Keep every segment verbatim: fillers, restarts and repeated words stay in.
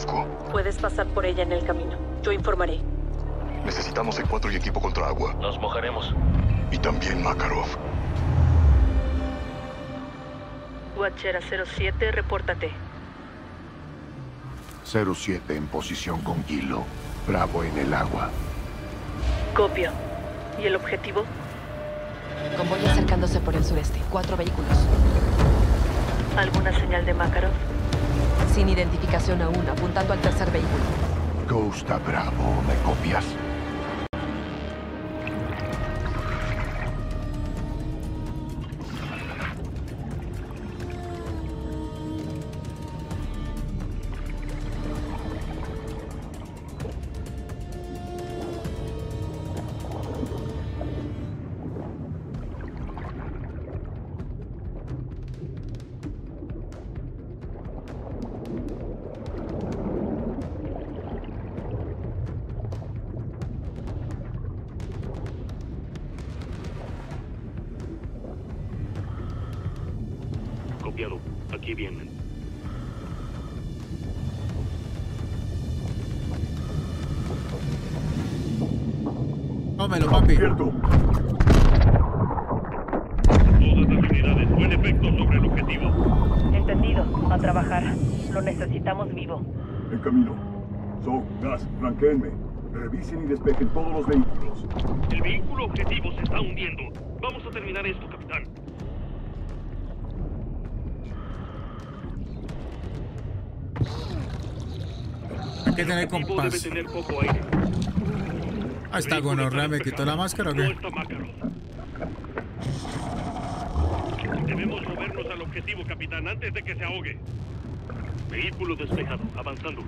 conozco. Puedes pasar por ella en el camino. Yo informaré. Necesitamos C cuatro y equipo contra agua. Nos mojaremos. Y también Makarov. Watcher a cero siete, repórtate. cero siete en posición con Kilo. Bravo en el agua. Copio. ¿Y el objetivo? Convoy acercándose por el sureste. Cuatro vehículos. ¿Alguna señal de Makarov? Sin identificación aún, apuntando al tercer vehículo. Ghost a Bravo, ¿me copias? Copiado. Aquí vienen. Tómelo, papi. Todas las unidades, buen efecto sobre el objetivo. Entendido. A trabajar. Lo necesitamos vivo. En camino. So, Gas, franquéenme. Revisen y despejen todos los vehículos. El vehículo objetivo se está hundiendo. Vamos a terminar esto, capitán. Hay que tener El objetivo debe compás. tener poco aire. Ah, está gonorrea, ¿me quitó la máscara o No qué? está Makarov. Debemos movernos al objetivo, capitán, antes de que se ahogue. Vehículo despejado, avanzando.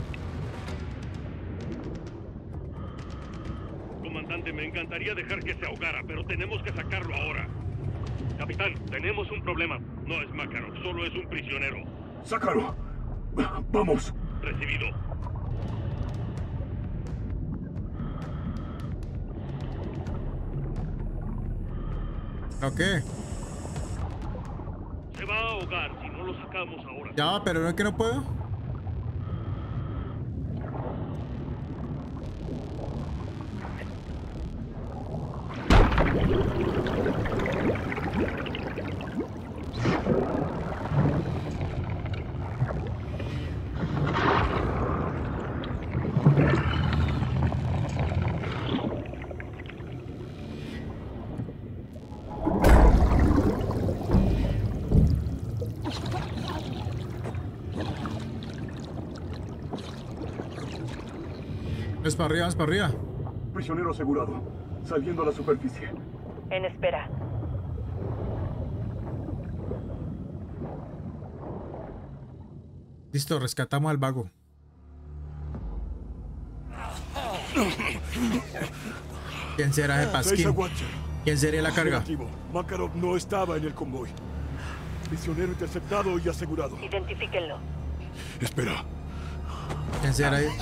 Comandante, me encantaría dejar que se ahogara, pero tenemos que sacarlo ahora. Capitán, tenemos un problema. No es Makarov, solo es un prisionero. ¡Sácalo! ¡Vamos! Recibido. ¿O qué? Se va a ahogar si no lo sacamos ahora. Ya, pero no es que no puedo. Es para arriba, es para arriba. Prisionero asegurado. Saliendo a la superficie. En espera. Listo, rescatamos al vago. ¿Quién será ese pasquín? ¿Quién sería la carga? Negativo. Makarov no estaba en el convoy. Prisionero interceptado y asegurado. Identifíquenlo. Espera. ¿Quién será ahí?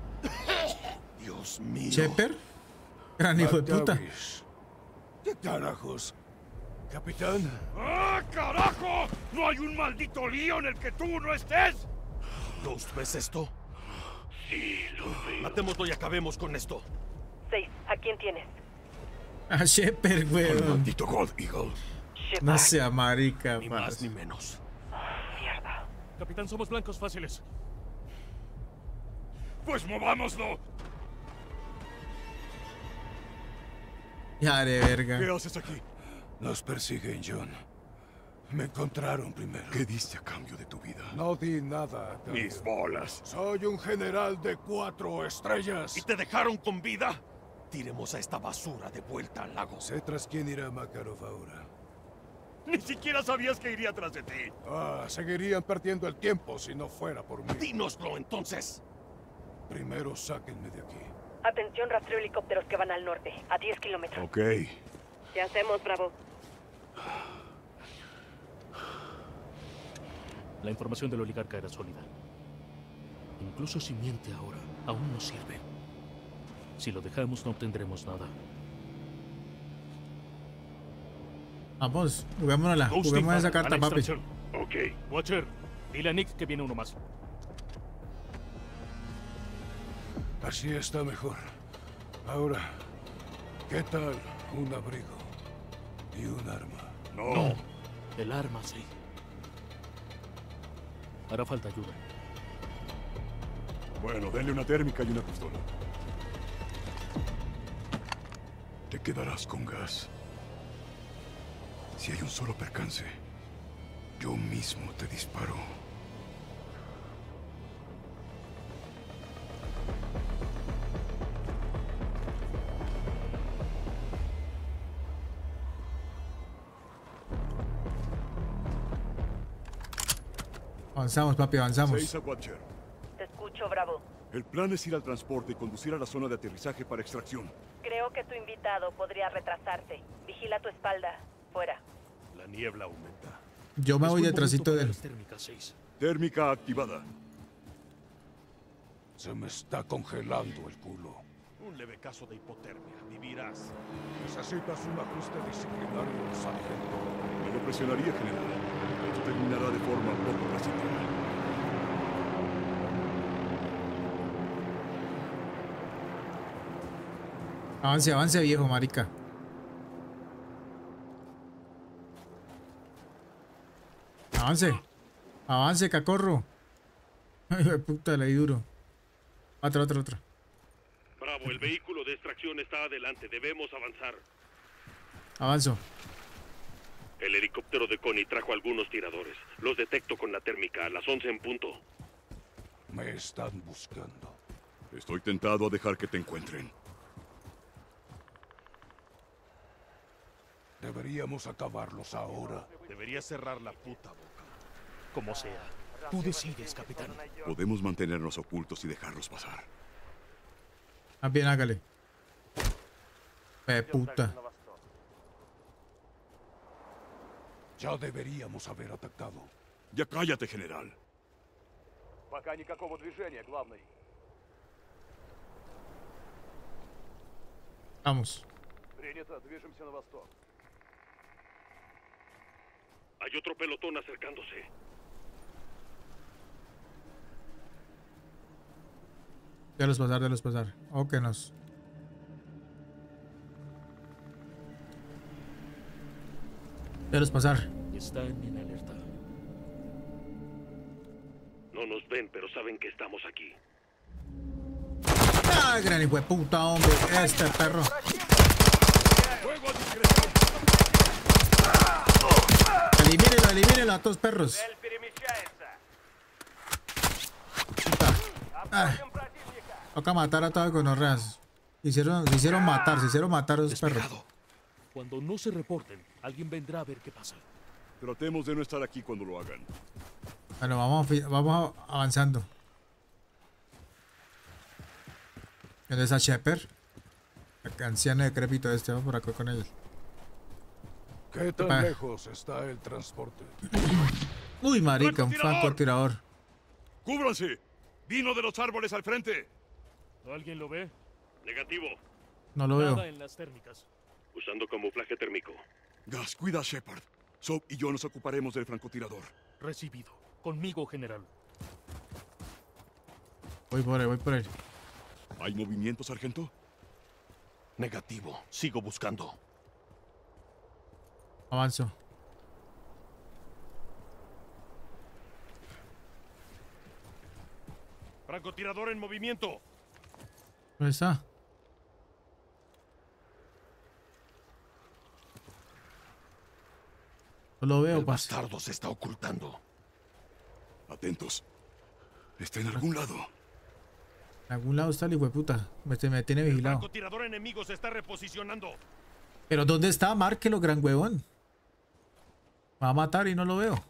Dios mío. ¿Shepard? Gran hijo de puta. ¿Qué carajos? Capitán. ¡Ah, carajo! ¡No hay un maldito lío en el que tú no estés! ¿Ghost, ves esto? Sí, lo veo. Matémoslo y acabemos con esto. Seis. ¿A quién tienes? A Shepard, El weón. maldito Gold Eagle. Shepard. No sea marica, Ni más parce. ni menos. Mierda. Capitán, somos blancos fáciles. Pues movámoslo. Ya de verga. ¿Qué haces aquí? Nos persiguen, John. Me encontraron primero. ¿Qué diste a cambio de tu vida? No di nada. a cambio. Mis bolas. Soy un general de cuatro estrellas. ¿Y te dejaron con vida? Tiremos a esta basura de vuelta al lago. Sé tras quién irá Makarov ahora. Ni siquiera sabías que iría tras de ti. Ah, seguirían perdiendo el tiempo si no fuera por mí. Dínoslo entonces. Primero sáquenme de aquí. Atención, rastreo helicópteros que van al norte. A diez kilómetros. Ok. ¿Qué hacemos, Bravo? La información del oligarca era sólida. Incluso si miente ahora, aún no sirve. Si lo dejamos, no obtendremos nada. Vamos, juguémonosla. Ghosting Juguemos esa a la carta, papi. extracción. Ok. Watcher, dile a Nick que viene uno más. Así está mejor. Ahora, ¿qué tal un abrigo y un arma? No. No. El arma, sí. Hará falta ayuda. Bueno, denle una térmica y una pistola. Te quedarás con gas. Si hay un solo percance, yo mismo te disparo. Avanzamos, papi, avanzamos. Seis a Watcher. Te escucho, Bravo. El plan es ir al transporte y conducir a la zona de aterrizaje para extracción. Creo que tu invitado podría retrasarse. Vigila tu espalda. Fuera. La niebla aumenta. Yo me voy detrásito de él. Térmica seis. Térmica activada. Se me está congelando el culo. Un leve caso de hipotermia. Vivirás. Necesitas un ajuste disciplinario, sargento. Me lo presionaría, general. Esto terminará de forma poco placentera. Avance, avance, viejo marica. Avance. Avance, cacorro. Ay, de puta, le di duro. Otra, otra, otra. Bravo, el vehículo de extracción está adelante. Debemos avanzar. Avanzo. El helicóptero de Connie trajo algunos tiradores. Los detecto con la térmica a las once en punto. Me están buscando. Estoy tentado a dejar que te encuentren. Deberíamos acabarlos ahora. Deberías cerrar la puta boca. Como sea. Tú decides, capitán. Podemos mantenernos ocultos y dejarlos pasar. Ah, bien, hágale. Eh, puta. Ya deberíamos haber atacado. Ya cállate, general. Vamos. Hay otro pelotón acercándose. Déjalos pasar, déjalos pasar. O que nos. Déjalos pasar. Están en alerta. No nos ven, pero saben que estamos aquí. ¡Ah, gran hijo de puta, hombre! Este perro. Elimínelo, elimínelo a todos perros. Puta. Ah. Toca matar a todos con orras. Hicieron, se hicieron matar, se hicieron matar a esos perros. Cuando no se reporten, alguien vendrá a ver qué pasa. Tratemos de no estar aquí cuando lo hagan. Bueno, vamos, vamos avanzando. ¿Dónde está Shepard? El anciano decrépito este, vamos por acá con él. ¿Qué tan Epa. lejos está el transporte? Uy, marica, un francotirador. ¡Cúbranse! ¡Vino de los árboles al frente! ¿Alguien lo ve? Negativo. No lo veo. Nada en las térmicas. Usando camuflaje térmico. Gas, cuida a Shepard. Soap y yo nos ocuparemos del francotirador. Recibido. Conmigo, general. Voy por él, voy por él. ¿Hay movimiento, sargento? Negativo. Sigo buscando. Avanzo. Francotirador en movimiento. ¿Dónde está? No lo veo, El parce. bastardo se está ocultando. Atentos. Está en algún lado. En algún lado está el hijo de puta. Me, me tiene El vigilado. francotirador enemigo se está reposicionando. Pero ¿dónde está? Márquelo, gran huevón. Me va a matar y no lo veo.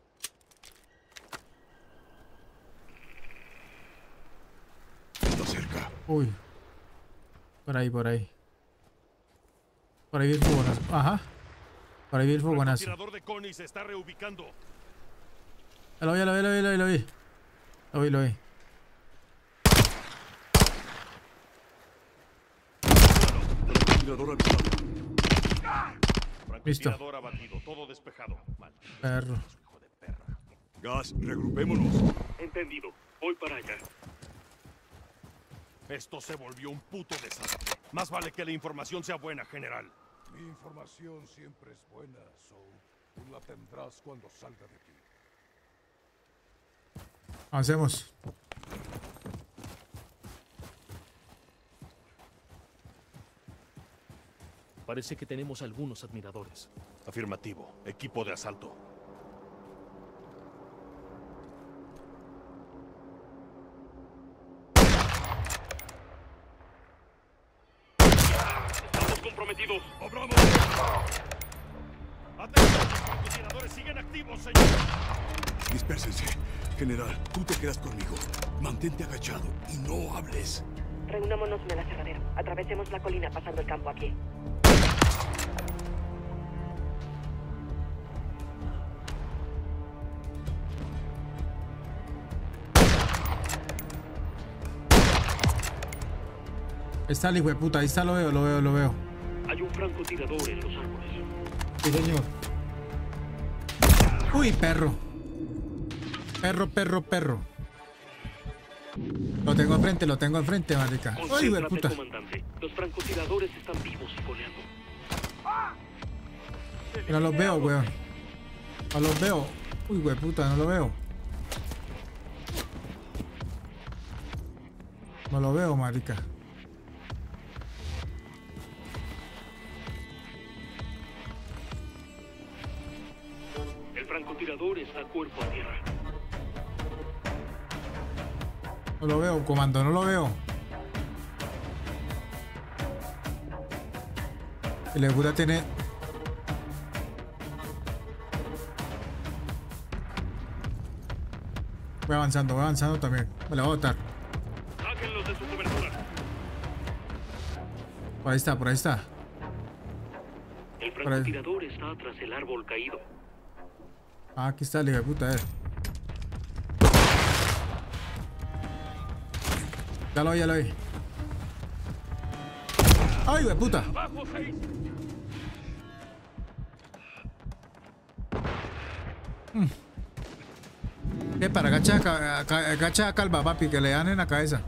Está cerca. Uy. Por ahí, por ahí. Por ahí vi el fogonazo. Ajá. Por ahí vi el El fogonazo. francotirador de Connie se está reubicando. Lo vi, lo vi, lo vi, lo vi, lo vi. Lo vi, lo vi. Francotirador avisado. Francotirador abatido, todo despejado. Maldito Perro. hijo de perra. Gas, regrupémonos. Entendido. Voy para allá. Esto se volvió un puto desastre. Más vale que la información sea buena, general. Mi información siempre es buena, Soap. Tú la tendrás cuando salga de aquí. Hacemos. Parece que tenemos algunos admiradores. Afirmativo. Equipo de asalto. Estamos comprometidos. ¡Obramos! ¡Atención! Los francotiradores siguen activos, señor. Dispérsense. General, tú te quedas conmigo. Mantente agachado y no hables. Reunámonos en el aserradero. Atravesemos la colina pasando el campo aquí. Ahí está el hijo de puta, ahí está, lo veo, lo veo, lo veo. Hay un francotirador en los árboles. Sí, señor. Uy, perro. Perro, perro, perro. Lo tengo enfrente, lo tengo enfrente, marica. Uy, hijo de puta. Comandante. Los francotiradores están vivos y coleando. No los veo, weón. No los veo. Uy, hijo de puta, no lo veo. No lo veo, marica. El francotirador está cuerpo a tierra. No lo veo, comando, no lo veo. El Egura tiene... Voy avanzando, voy avanzando también. Me la voy a botar. Sáquenlos de su cobertura. Por ahí está, por ahí está. El francotirador está tras el árbol caído. Ah, aquí está el hijo de puta, a ver. Ya lo vi, ya lo vi. ¡Ay, hijo de puta! ¡Abajo, seis! Mm. ¿Qué? Para agacha, agacha calva, papi, que le dan en la cabeza.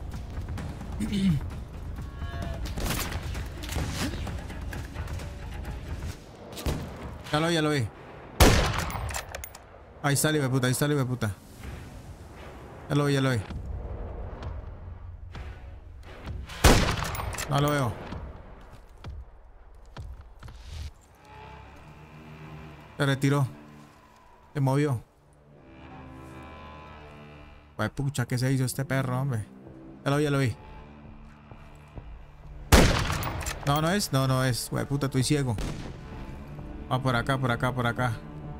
Ya lo vi, ya lo vi. Ahí está el hijo de puta, ahí está el hijo de puta. Ya lo vi, ya lo vi. No lo veo. Se retiró. Se movió. Pues pucha, ¿qué se hizo este perro, hombre? Ya lo vi, ya lo vi. No, no es, no, no es. Güey, puta, estoy ciego. Va por acá, por acá, por acá.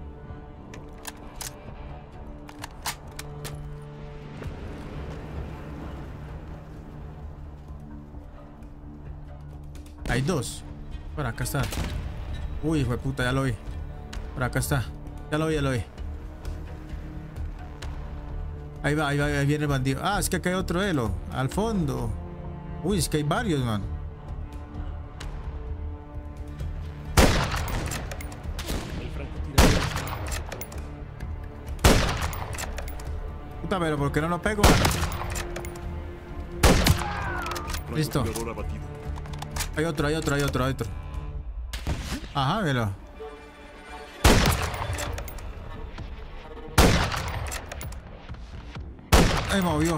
Hay dos. Por acá está. Uy, hijo de puta, ya lo vi. Por acá está. Ya lo vi, ya lo vi. Ahí va, ahí va, ahí viene el bandido. Ah, es que acá hay otro elo. Al fondo. Uy, es que hay varios, man. Puta, pero ¿por qué no lo pego, man? Listo. Hay otro, hay otro, hay otro, hay otro. Ajá, velo. Ahí movió.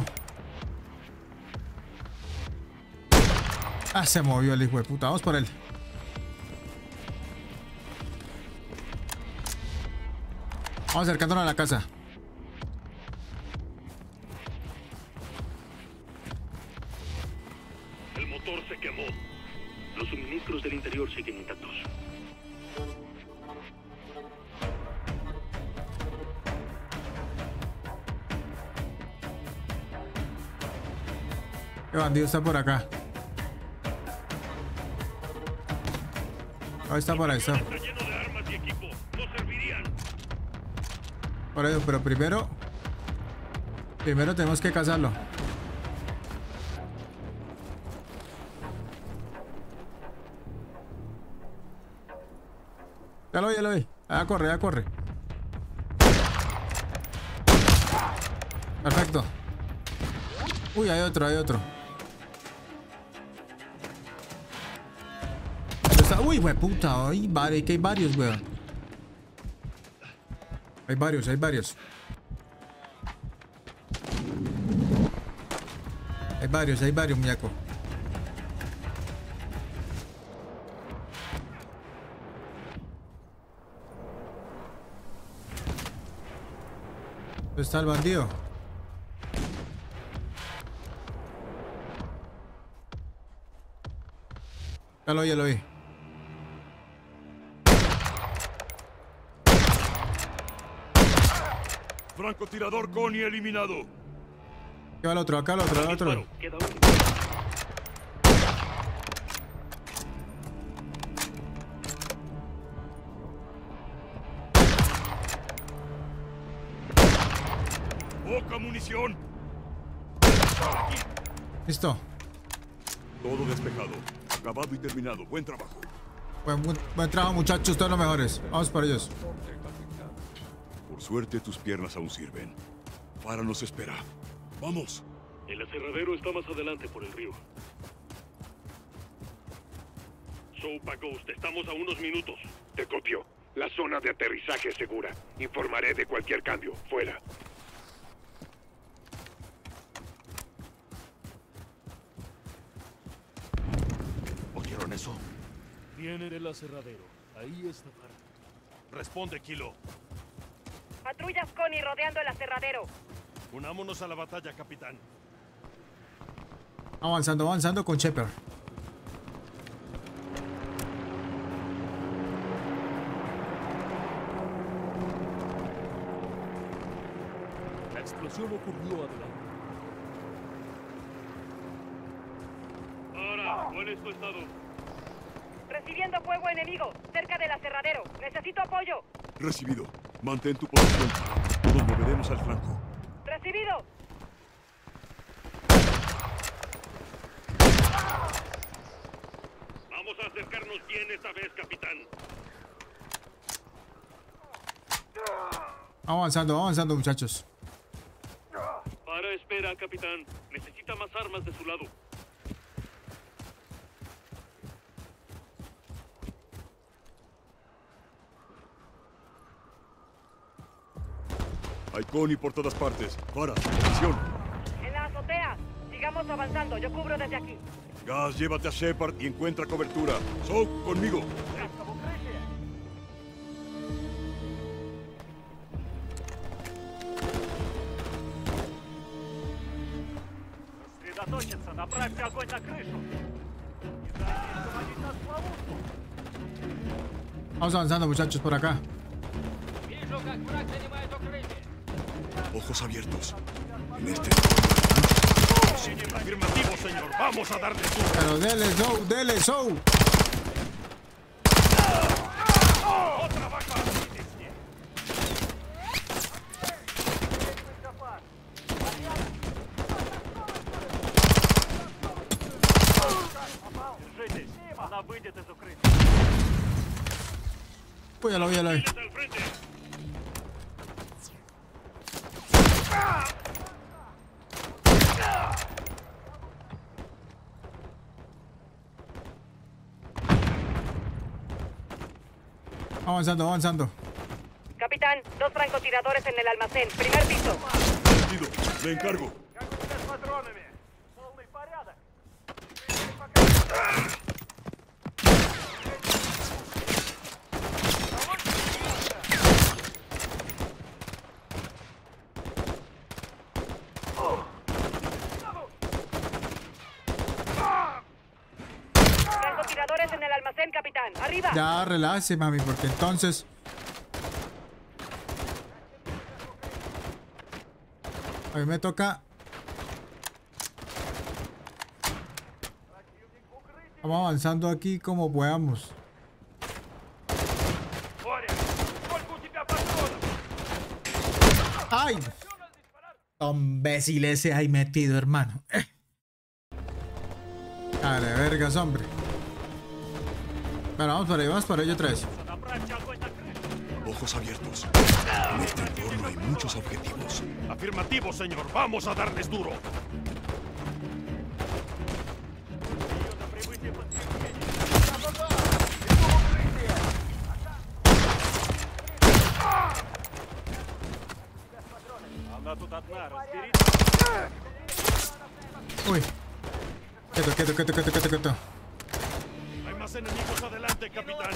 Ah, se movió el hijo de puta. Vamos por él. Vamos acercándonos a la casa. El motor se quemó. Los suministros del interior siguen intactos. ¿Qué bandido está por acá? Ahí está, por ahí está. Está lleno de armas y equipo. No servirían. Por eso, pero primero... Primero tenemos que cazarlo. Ya lo vi, ya lo vi. Ya corre, ya corre. Perfecto. Uy, hay otro, hay otro. Uy, wey, puta. Ay, vale, que hay varios, weón. Hay varios, hay varios. Hay varios, hay varios, muñeco. ¿Dónde está el bandido? Ya lo vi, ya lo vi. Francotirador Connie eliminado. Acá va el otro, acá el otro, el otro. Queda uno. Poca munición. Listo. Todo despejado. Acabado y terminado. Buen trabajo. Buen, buen, buen trabajo, muchachos. Ustedes los mejores. Vamos para ellos. Por suerte tus piernas aún sirven. Farah nos espera. ¡Vamos! El aserradero está más adelante por el río. Soap Ghost, estamos a unos minutos. Te copio. La zona de aterrizaje es segura. Informaré de cualquier cambio. Fuera. ¿Oyeron eso? Viene del aserradero. Ahí está Farah. Responde, Kilo. Patrullas Connie rodeando el aserradero. Unámonos a la batalla, capitán. Avanzando, avanzando con Shepard. La explosión ocurrió adelante. Ahora, ¿cuál es tu estado? Recibiendo fuego enemigo, cerca del aserradero. Necesito apoyo. Recibido. Mantén tu posición. Nos moveremos al flanco. Recibido. Vamos a acercarnos bien esta vez, capitán. Avanzando, avanzando, muchachos. Para, espera, capitán. Necesita más armas de su lado. Hay Connie por todas partes. Farah, acción. En la azotea. Sigamos avanzando. Yo cubro desde aquí. Gas, llévate a Shepard y encuentra cobertura. Soap, conmigo. Vamos avanzando, muchachos, por acá. Ojos abiertos. En este... Afirmativo, señor. Vamos a darle su... Pero dele, so, dele, so. ¡Otra baja! Pues ya lo vi, ya lo vi. Al frente. Avanzando, avanzando. Capitán, dos francotiradores en el almacén. Primer piso. Sentido. Le encargo. Francotiradores en el almacén, capitán. Arriba. Ya, relájese, mami, porque entonces... A mí me toca... Vamos avanzando aquí como podamos. ¡Ay! Imbécil ese ahí metido, hermano. Eh. Dale, vergas, hombre. Bueno, vamos para ahí, vamos para ello otra vez. Ojos abiertos. En este entorno hay muchos objetivos. Afirmativo, señor. Vamos a darles duro. Uy. Quieto, quieto, quieto, quieto, quieto, quieto. Hay más enemigos adelante, capitán.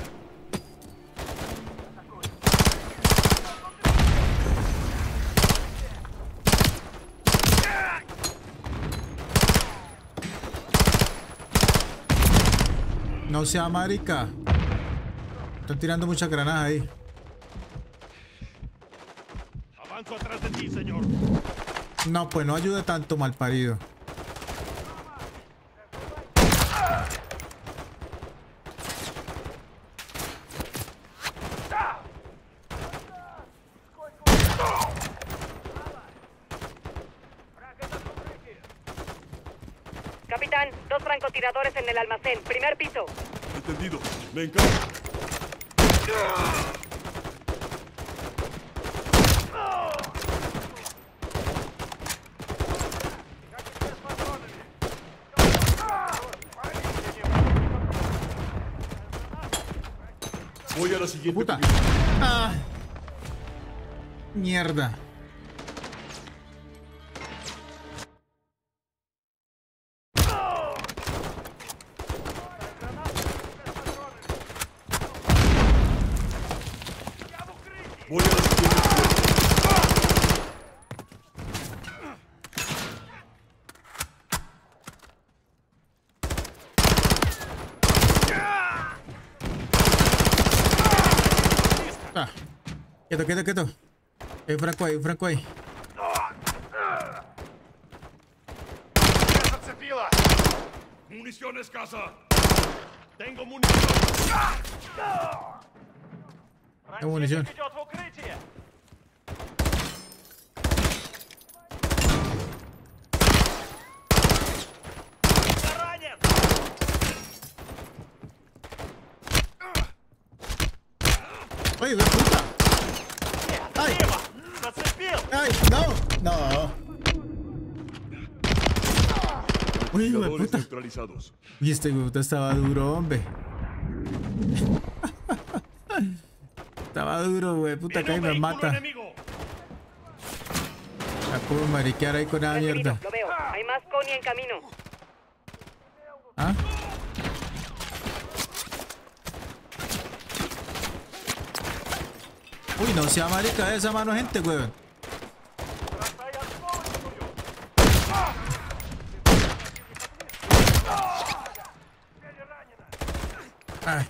No sea marica. Están tirando muchas granadas ahí. Avanzo atrás de ti, señor. No, pues no ayude tanto, malparido. Capitán, dos francotiradores en el almacén. Primer piso. Entendido. Me encargo. Voy a la siguiente. Puta. Ah. Mierda. Voy a la siguiente. Ah. Quieto, quieto, quieto. Hay un franco ahí, un franco ahí. Munición escasa. Tengo munición. Tengo munición. Oye, ve puta. Ay. Ay, no. No. Uy, ve puta. Neutralizados. Uy, este puta estaba duro, hombre. Estaba duro, güey. Puta, que ahí me mata. La puedo mariquear ahí con la mierda. Lo veo. Hay más Connie en camino. ¿Ah? Uy, no sea marica esa mano, gente, weón. Ay.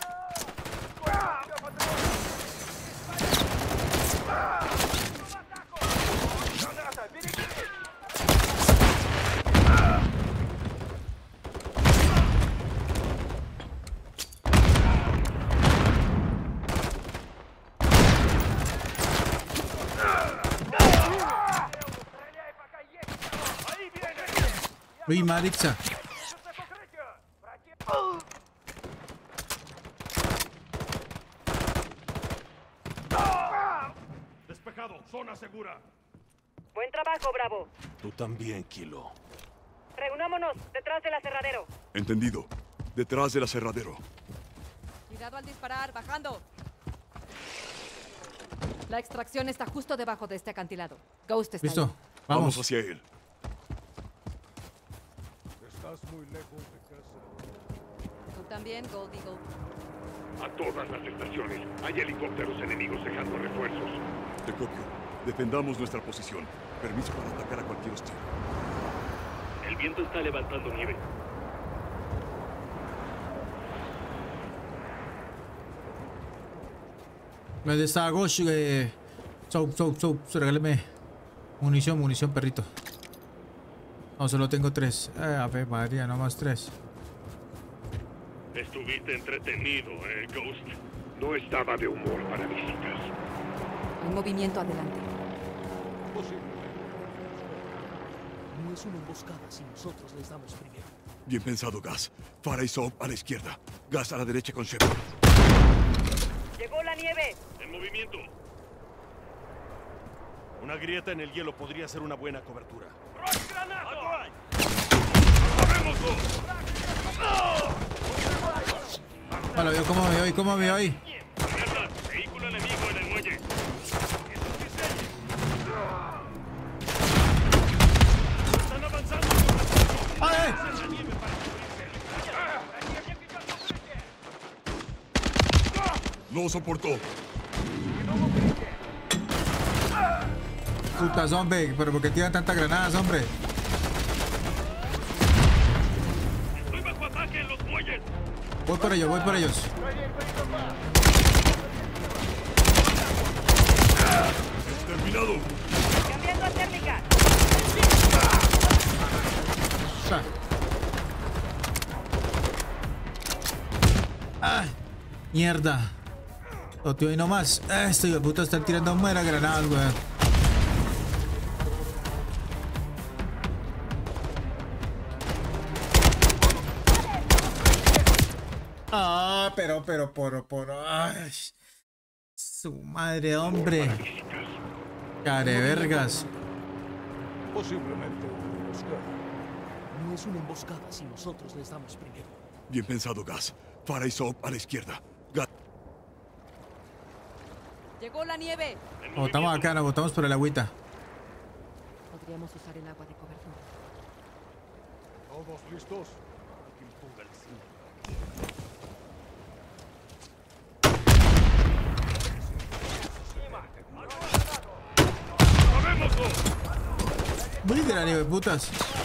Uy, marica. Despejado, zona segura. Buen trabajo, Bravo. Tú también, Kilo. Reunámonos detrás del aserradero. Entendido. Detrás del aserradero. Cuidado al disparar, bajando. La extracción está justo debajo de este acantilado. Ghost está Listo. ahí. Vamos. Vamos hacia él. Estás muy lejos de casa. Tú también, Gold Eagle. A todas las estaciones. Hay helicópteros enemigos dejando refuerzos. De Tokio, defendamos nuestra posición. Permiso para atacar a cualquier hostil. El viento está levantando nieve. ¿Dónde está Ghost? Eh, soap, soap, soap. Regáleme munición, munición, perrito. No, solo tengo tres. Eh, a ver, María, no más tres. Estuviste entretenido, eh, Ghost. No estaba de humor para visitas. Hay movimiento adelante. No es una emboscada si nosotros les damos primero. Bien pensado, Gas. Farah y Soap a la izquierda. Gas a la derecha con Shepard. Llegó la nieve. En movimiento. Una grieta en el hielo podría ser una buena cobertura. Hola, veo cómo me voy, cómo me voy. Vehículo enemigo en el muelle. Están avanzando. No soportó. Putas, hombre, pero ¿por qué tiran tantas granadas, hombre? Estoy bajo ataque en los muelles. Voy por ellos, voy por ellos. Terminado. Cambiando a térmica. Ah, mierda. Oh, tío, y no más. Ah, este hijo de puta están tirando muera granadas, weón. Ah, pero, pero, por, por. Ay, su madre, hombre. Care vergas. Posiblemente una emboscada. No es una emboscada si nosotros les damos primero. Bien pensado, Gas. Farah y Soap a la izquierda. Gas. Llegó la nieve. Botamos acá, nos botamos por el agüita. Podríamos usar el agua de cobertura. ¿Todos listos? Muy de la nieve, putas.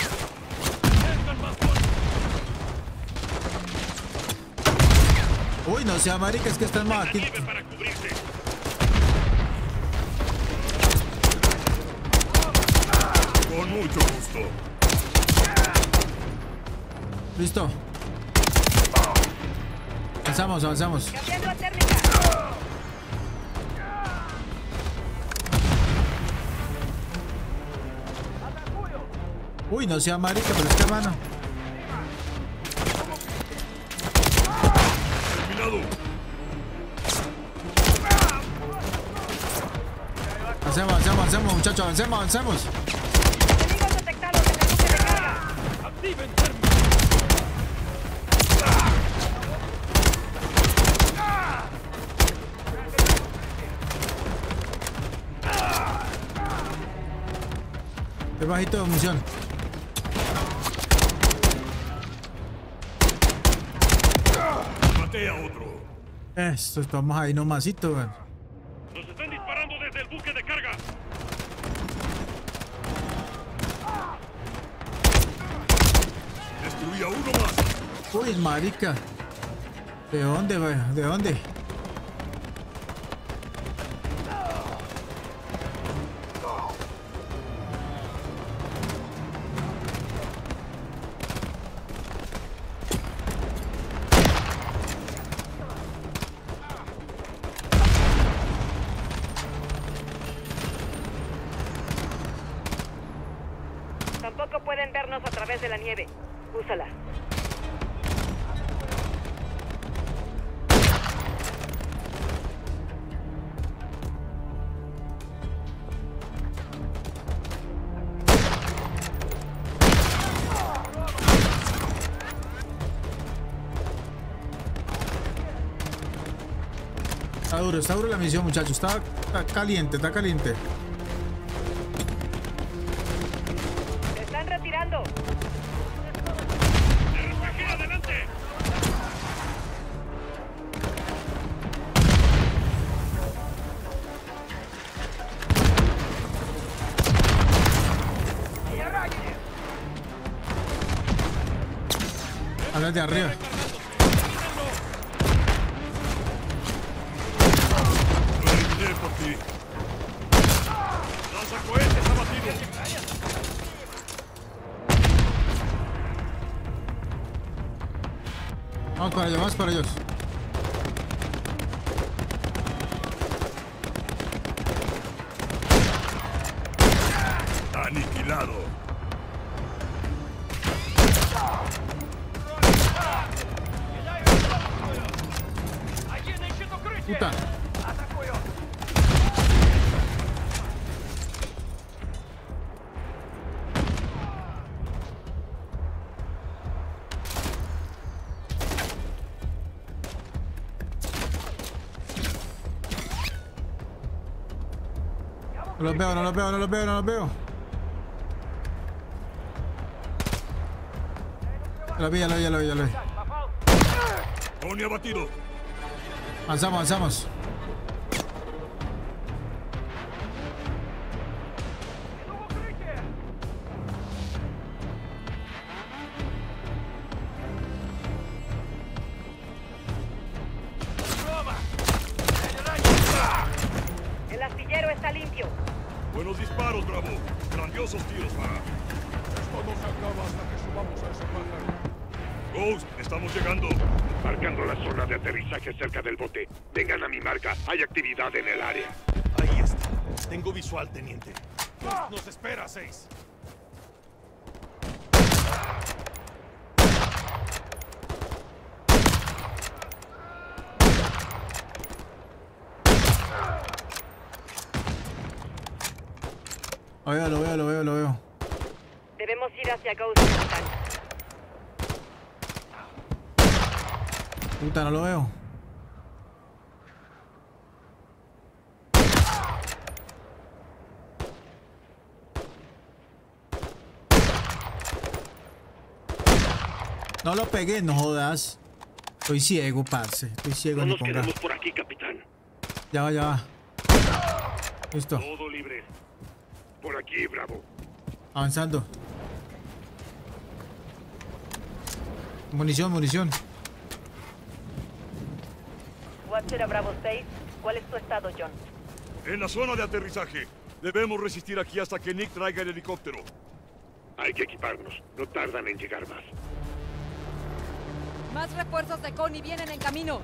Uy, no sea marica, es que están más aquí. Con mucho gusto. Listo. Avanzamos, avanzamos. Cambiando a térmica. Uy, no sea marica, pero es que mano. Terminado. Avancemos, avancemos, avancemos, muchachos, avancemos, avancemos. Enemigos detectados en el buque de carga. ¡Activen térmica! Estoy bajito de munición. Maté a otro. Esto, estamos ahí nomasito, weón. Nos están disparando desde el buque de carga. Destruí a uno más. Uy, marica. ¿De dónde, weón? ¿De dónde? Tampoco pueden vernos a través de la nieve. Úsala. Está duro, está duro la misión, muchachos. Está, está caliente, está caliente. Se están retirando. R P G adelante. Habla de arriba. Lo eliminé por ti. Lanzacohetes abatido. Vamos para ellos, vamos para ellos. Aniquilado. Puta. No los veo, no los veo, no los veo, no los veo. Ya lo vi, ya lo vi, ya lo vi, ya lo vi. Tony abatido. Avanzamos, avanzamos. El astillero está limpio. Buenos disparos, Bravo. Grandiosos tiros, va. Esto no se acaba hasta que subamos a ese pájaro. Ghost, estamos llegando. Marcando la zona de aterrizaje cerca del bote. Vengan a mi marca. Hay actividad en el área. Ahí está. Tengo visual, teniente. Ghost nos espera, seis. Lo veo, lo veo, lo veo, lo veo. Debemos ir hacia Ghost, capitán. Puta, no lo veo. No lo pegué, no jodas. Estoy ciego, parce. Estoy ciego. No ni nos con quedemos gas. por aquí, capitán. Ya va, ya va. Listo. Todo libre. Por aquí, Bravo. Avanzando. Munición, munición. Watcher a Bravo seis. ¿Cuál es tu estado, John? En la zona de aterrizaje. Debemos resistir aquí hasta que Nick traiga el helicóptero. Hay que equiparnos. No tardan en llegar más. Más refuerzos de Connie vienen en camino.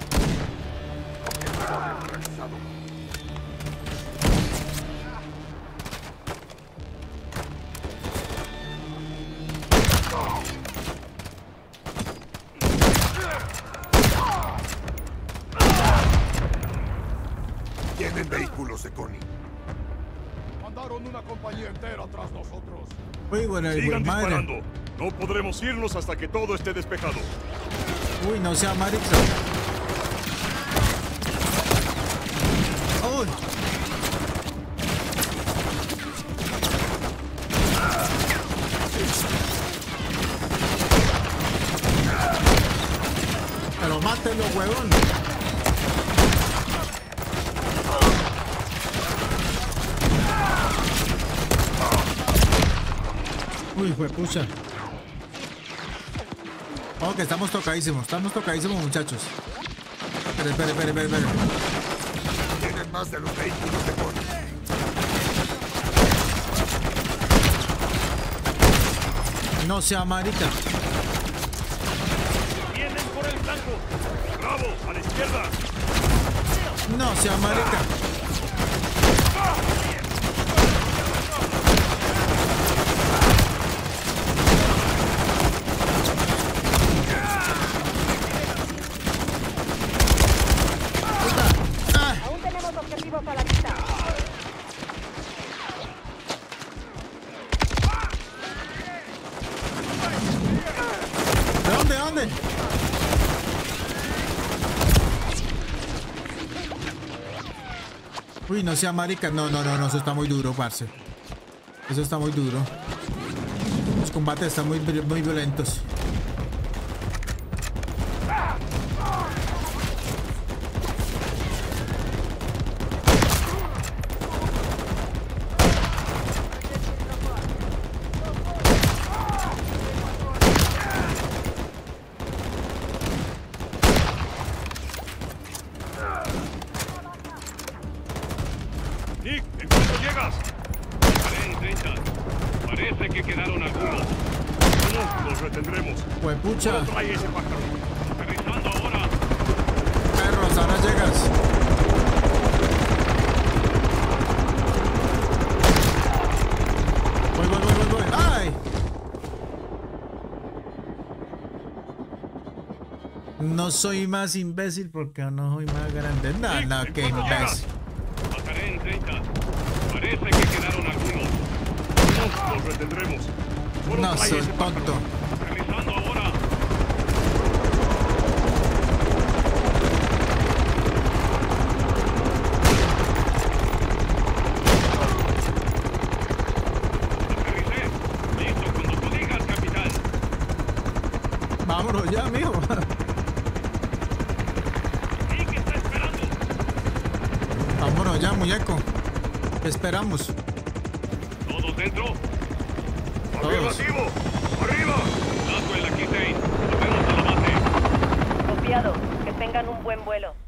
Tienen vehículos de Connie. Mandaron una compañía entera tras nosotros. Uy, bueno, Sigan madre. disparando. No podremos irnos hasta que todo esté despejado. Uy, no sea marica. Uy. Pero mátenlo, huevón. Uy, juepucha. Oh, que estamos tocadísimos, estamos tocadísimos, muchachos. Espere, espere, espere, espere, espere. Tienen más de los vehículos de Connie. No sea marica. Vienen por el flanco. Bravo, a la izquierda. No sea marica. Aún tenemos objetivos a la vista. ¿De dónde, de dónde? Uy, no sea marica. No, no, no, no, eso está muy duro, parce. Eso está muy duro. Los combates están muy, muy violentos. Nick, ¿en cuánto llegas? Estaré en treinta. Parece que quedaron algunos. No, los retendremos. Huepucha. Solo trae ese pájaro. Aterrizando ahora. Perros, ahora llegas. Voy, voy, voy, voy, voy. ¡Ay! No soy más imbécil porque no soy más grande. No, no, qué imbécil. Bajaré en treinta. Parece que quedaron algunos. No, los retendremos. Solo No trae soy ese pájaro. tonto. Aterrizando ahora. Aterricé. Listo cuando tú digas, capitán. Vámonos ya, mijo. Sí, que está Vámonos ya, muñeco. ¿Qué esperamos? ¿Todos dentro? Todos. ¡Afirmativo! ¡Arriba! Laswell, aquí seis. Nos vemos a la base. Copiado. Que tengan un buen vuelo.